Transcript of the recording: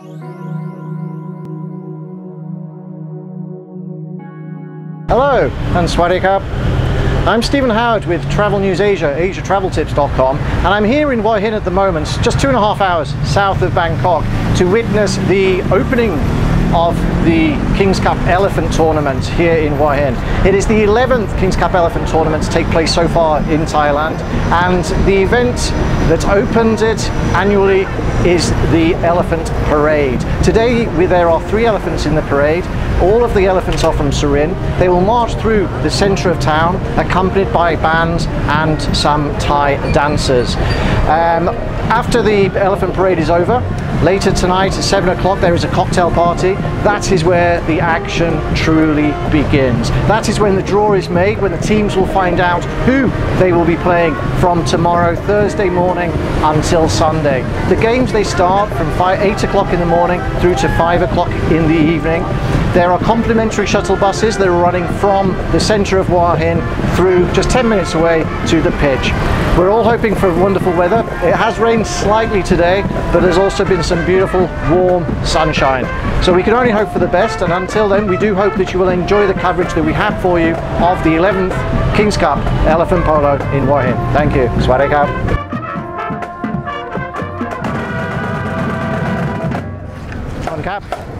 Hello and Swadee Krap. I'm Stephen Howard with Travel News Asia, asiatraveltips.com, and I'm here in Hua Hin at the moment, just 2.5 hours south of Bangkok, to witness the opening of the King's Cup Elephant Tournament here in Hua Hin. It is the 11th King's Cup Elephant Tournament to take place so far in Thailand, and the event that opens it annually is the Elephant Parade. Today there are 3 elephants in the parade. All of the elephants are from Surin. They will march through the centre of town, accompanied by bands and some Thai dancers. After the elephant parade is over, later tonight at 7 o'clock there is a cocktail party. That is where the action truly begins. That is when the draw is made, when the teams will find out who they will be playing from tomorrow, Thursday morning until Sunday. The games, they start from 8 o'clock in the morning through to 5 o'clock in the evening. There are complimentary shuttle buses that are running from the centre of Hua Hin through just 10 minutes away to the pitch. We're all hoping for wonderful weather. It has rained slightly today, but there's also been some beautiful warm sunshine. So we can only hope for the best, and until then we do hope that you will enjoy the coverage that we have for you of the 11th King's Cup Elephant Polo in Hua Hin. Thank you. Swadee Krap. On cap.